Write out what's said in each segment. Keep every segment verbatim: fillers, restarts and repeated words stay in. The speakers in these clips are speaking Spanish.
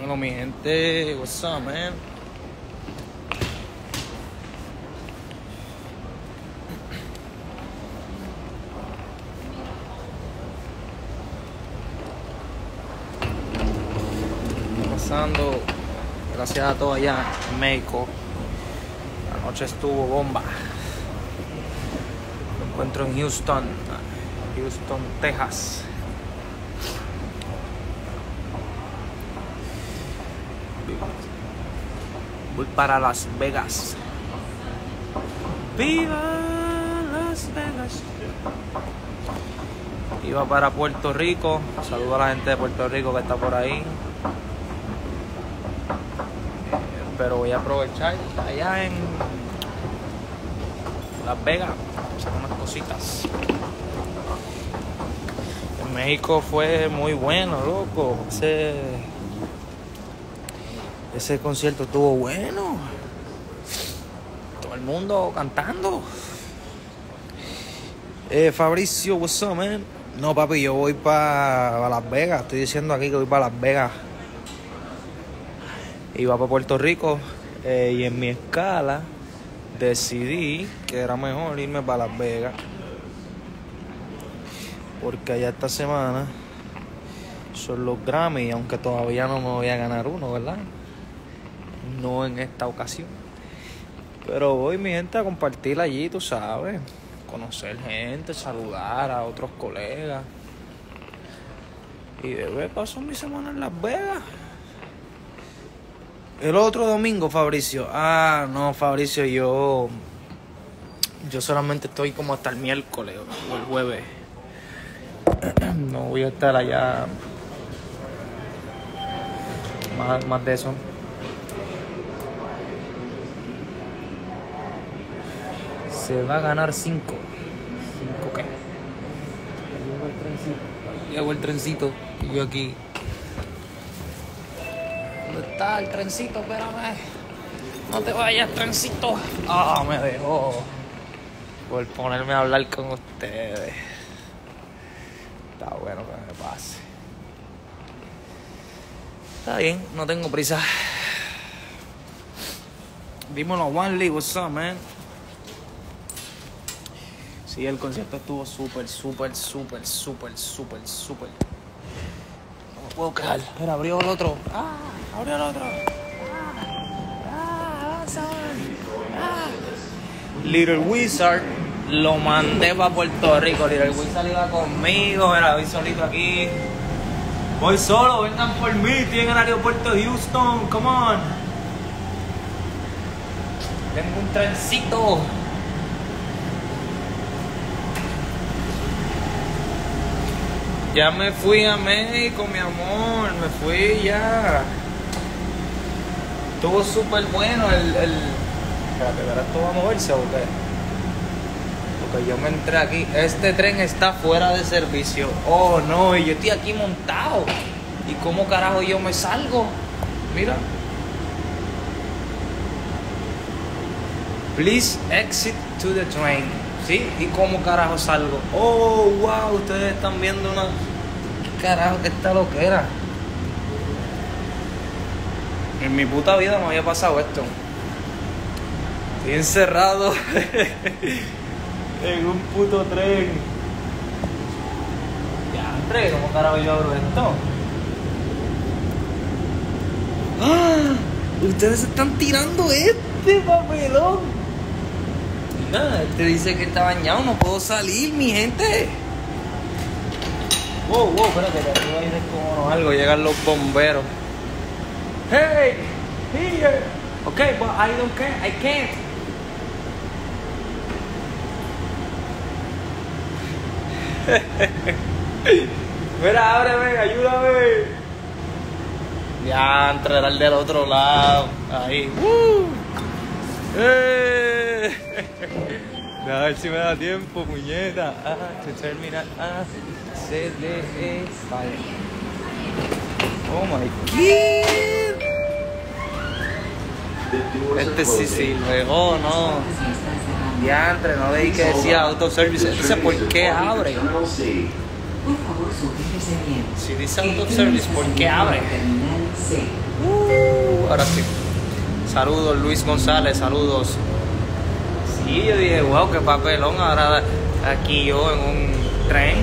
Bueno, mi gente, what's up, man? Pasando, gracias a todos allá en México. La noche estuvo bomba. Me encuentro en Houston, Houston, Texas. Voy para Las Vegas. ¡Viva Las Vegas! Iba para Puerto Rico. Saludo a la gente de Puerto Rico que está por ahí. Pero voy a aprovechar allá en Las Vegas, hacer unas cositas. En México fue muy bueno, loco. Ese, ese concierto estuvo bueno. Todo el mundo cantando. Eh, Fabricio, what's up, man? No, papi, yo voy para pa Las Vegas. Estoy diciendo aquí que voy para Las Vegas. Iba para Puerto Rico eh, y en mi escala decidí que era mejor irme para Las Vegas, porque allá esta semana son los Grammy, aunque todavía no me voy a ganar uno, ¿verdad? No en esta ocasión, pero voy, mi gente, a compartir allí, tú sabes, conocer gente, saludar a otros colegas y de ver paso mi semana en Las Vegas. El otro domingo, Fabricio. Ah, no, Fabricio, yo... Yo solamente estoy como hasta el miércoles o el jueves. No voy a estar allá. Más, más de eso. Se va a ganar cinco. ¿Cinco qué? Llegó el trencito. Llegó el trencito. Y yo aquí... ¿Dónde está el trencito? Espérame. No te vayas, trencito. Ah, me dejó por ponerme a hablar con ustedes. Está bueno que me pase. Está bien, no tengo prisa. Dímelo, Wanley, what's up, man? Sí, el concierto estuvo súper, súper, súper, súper, súper, súper. No me puedo quejar. Pero abrió el otro. Ah. Abrió el otro. Ah, ah, ah. Little Wizard lo mandé para Puerto Rico. Little Wizard iba conmigo. Era, voy solito aquí. Voy solo, vengan por mí. Estoy en el aeropuerto de Houston. Come on. Tengo un trencito. Ya me fui a México, mi amor. Me fui ya. Estuvo súper bueno el... el... Espérate, ¿verdad? ¿Esto va a moverse o qué? Porque yo me entré aquí. Este tren está fuera de servicio. Oh, no, y yo estoy aquí montado. ¿Y cómo carajo yo me salgo? Mira. Please exit to the train. ¿Sí? ¿Y cómo carajo salgo? Oh, wow, ustedes están viendo una... ¿Qué carajo que esta loquera? En mi puta vida me había pasado esto. Estoy encerrado en un puto tren. Ya, entré, ¿cómo carajo yo abro esto? ¡Ah! Ustedes están tirando este papelón. Nada, este dice que está bañado, no puedo salir, mi gente. Wow, wow, espérate, que arriba hay como algo, llegan los bomberos. Hey, here. Okay, but I don't care. I can't. Mira, ábreme, ayúdame. Ya, entrar al del otro lado. Ahí. ¡Woo! ¡Eh! A ver si me da tiempo, puñeta. Ah, to terminar. Ah, C D E. Vale. Oh my god. Este sí sirve, oh no. Diantre, no leí que decía autoservice. Entonces, ¿por qué abre? Si dice autoservice, ¿por qué abre? Uh, ahora sí. Saludos, Luis González, saludos. Sí, yo dije, wow, qué papelón. Ahora aquí yo en un tren.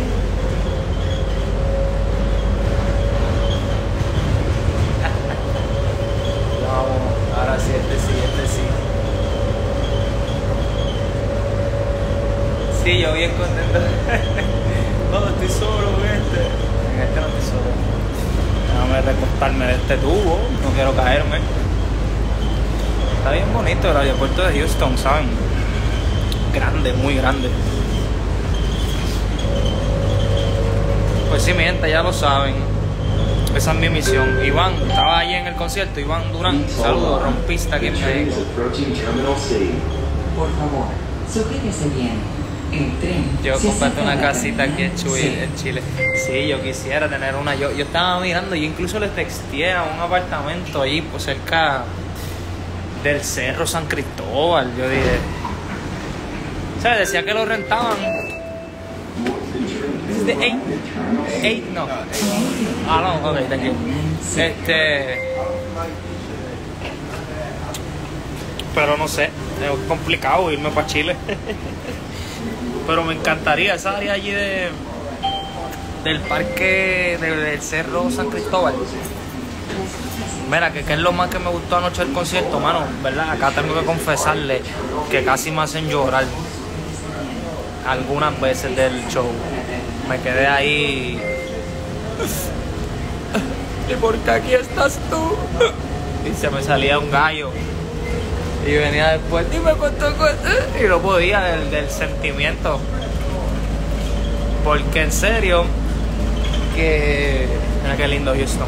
Vamos, ahora sí, este sí, este sí. Sí, yo bien contento. No, estoy solo en este. En este no estoy solo. Déjame recostarme de este tubo, no quiero caerme. Está bien bonito el aeropuerto de Houston, ¿saben? Grande, muy grande. Pues sí, mi gente, ya lo saben. Esa es mi misión. Iván, estaba allí en el concierto. Iván Durán, saludos, rompista aquí en México. Por favor, sujétese bien. El tren. Yo compré una casita aquí en Chile, en Chile. Sí, yo quisiera tener una. Yo, yo estaba mirando, yo incluso le texteé a un apartamento ahí, pues cerca del Cerro San Cristóbal. Yo dije, o sea, decía que lo rentaban. ¿De eight? eight? No. Ah, no, ok, thank you. Este. Pero no sé, es complicado irme para Chile. Pero me encantaría esa área allí de del parque de, del Cerro San Cristóbal. Mira, que, que es lo más que me gustó anoche del concierto, mano, ¿verdad? Acá tengo que confesarle que casi me hacen llorar algunas veces del show. Me quedé ahí. ¿Y por qué aquí estás tú? Y se me salía un gallo. Y venía después, dime cuánto cuesta. Y no podía del, del sentimiento. Porque en serio, que. Mira qué lindo Houston.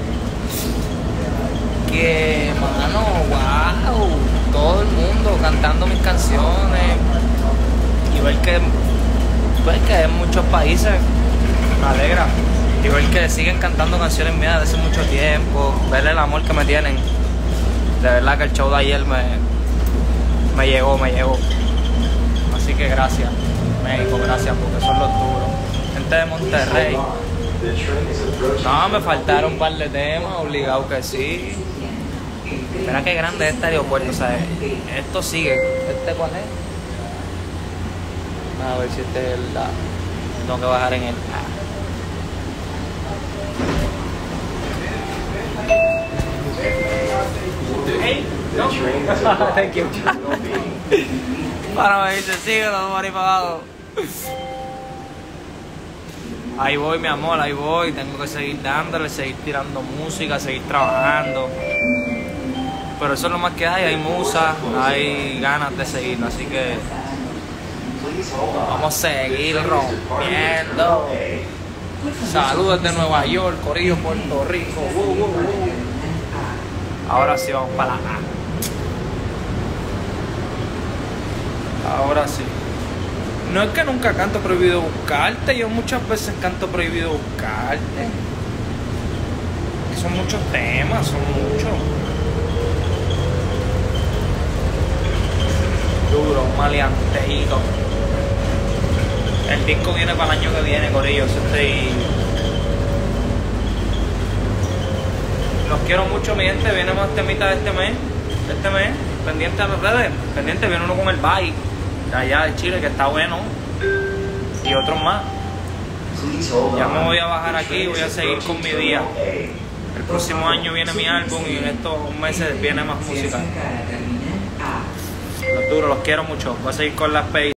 Que, mano, wow. Todo el mundo cantando mis canciones. Y ver que. Ver que en muchos países me alegra. Y ver que siguen cantando canciones mías desde hace mucho tiempo. Ver el amor que me tienen. De verdad que el show de ayer me, me llegó, me llegó. Así que gracias, México, gracias, porque son los duros. Gente de Monterrey. No, me faltaron un par de temas, obligado que sí. Mira qué grande es este aeropuerto, o sea, esto sigue. ¿Este cuál es? A ver si este es el... La... Tengo que bajar en el... Hey, no. Thank you. Para me dice, síguelo, vamos a ir para abajo. Ahí voy, mi amor, ahí voy. Tengo que seguir dándole, seguir tirando música, seguir trabajando. Pero eso es lo más que hay, hay musa, hay ganas de seguir, así que vamos a seguir rompiendo. Saludos de Nueva York, Corillo, Puerto Rico. Uh, uh, uh. Ahora sí vamos para la A. Ahora sí. No es que nunca canto Prohibido Buscarte, yo muchas veces canto Prohibido Buscarte. Son muchos temas, son muchos. Duro, maleanteíto. El disco viene para el año que viene, corillo. Estoy... Los quiero mucho, mi gente. Viene más temita de este mes. Este mes, pendiente a las redes. Pendiente, viene uno con el Bye de allá de Chile, que está bueno. Y otros más. Ya me voy a bajar aquí y voy a seguir con mi día. El próximo año viene mi álbum y en estos meses viene más música. Los duros, los quiero mucho. Voy a seguir con las P.